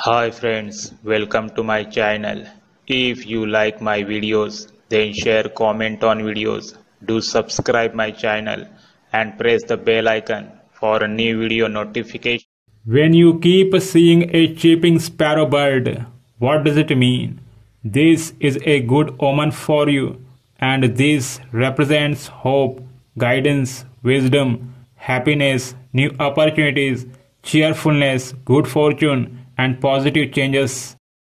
Hi friends, welcome to my channel. If you like my videos, then share, comment on videos. Do subscribe my channel and press the bell icon for a new video notification. When you keep seeing a chirping sparrow bird, what does it mean? This is a good omen for you, and this represents hope, guidance, wisdom, happiness, new opportunities, cheerfulness, good fortune, and positive changes.